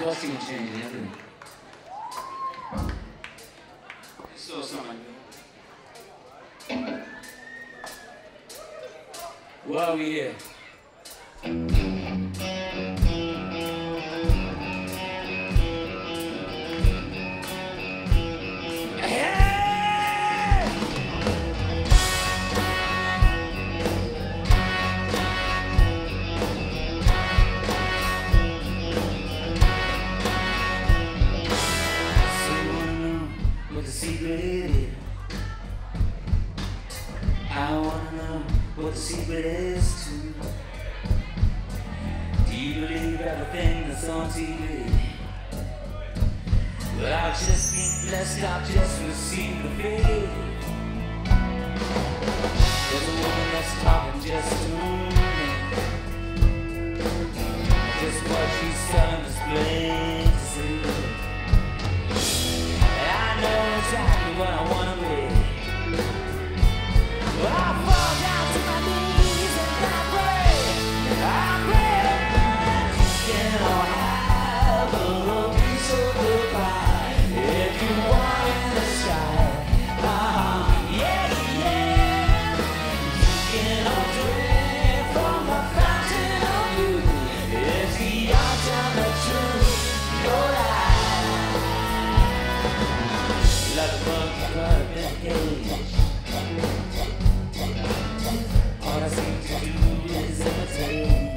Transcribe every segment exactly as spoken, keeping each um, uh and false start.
costume change and everything. So something. Why are we here? What the secret is. I wanna know what the secret is too. Do you believe everything that's on T V? Well, I've just been blessed, I've just received the faith. There's a woman that's talking just to me. Just what she's selling is plain to see. Exactly what I wanna be. Well, I fall down to my knees and I pray, I pray. You know, have a little piece of goodbye if you want in the sky. Uh-huh. Yeah, yeah. You can all drink from the fountain of youth. It's the ultimate truth, your life. Like a monkey caught in a cage. All I seem to do is imitate.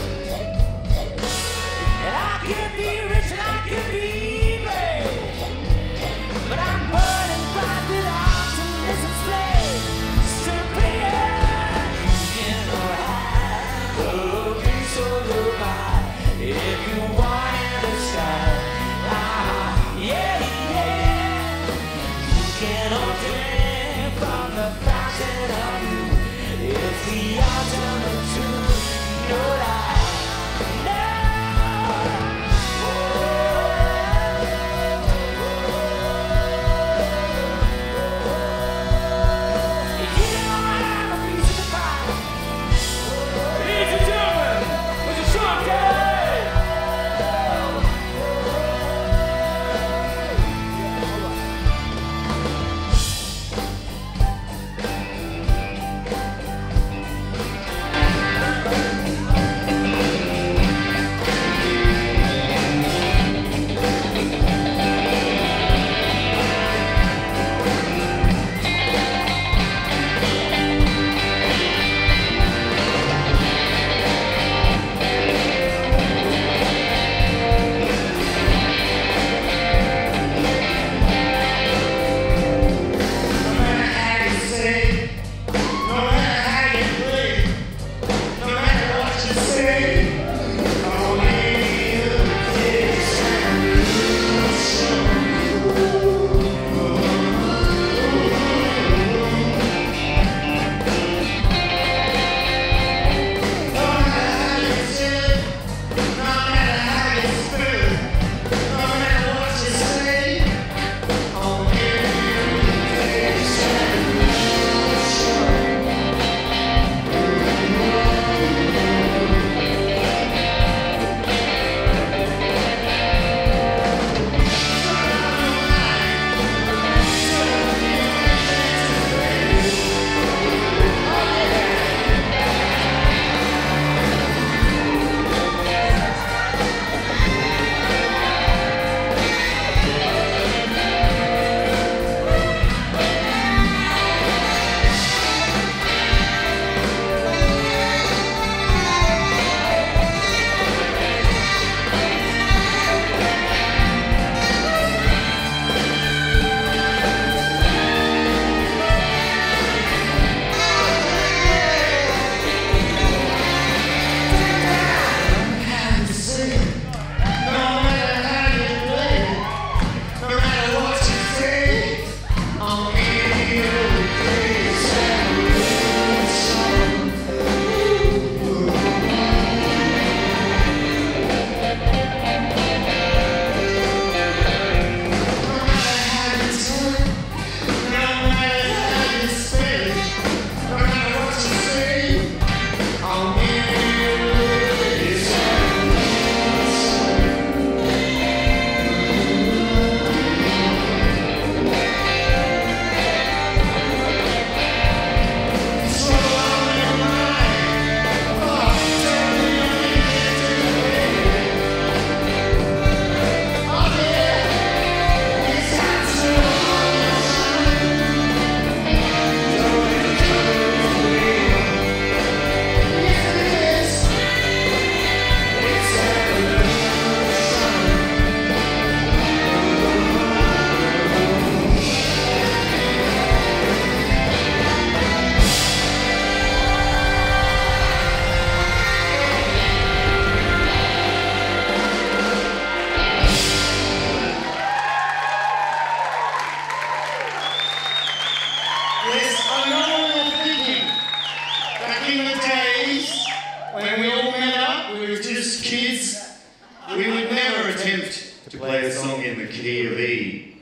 And I can be rich and I can be brave, but I'm burning bright with optimism flame. Stupid, you know how to be so goodbye if you want in the sky. Ah, yeah, yeah. Cannot drink from the fountain of youth. It's the ultimate truth, your life. back in the days when we all met up, we were just kids, we would never attempt to play a song in the key of E.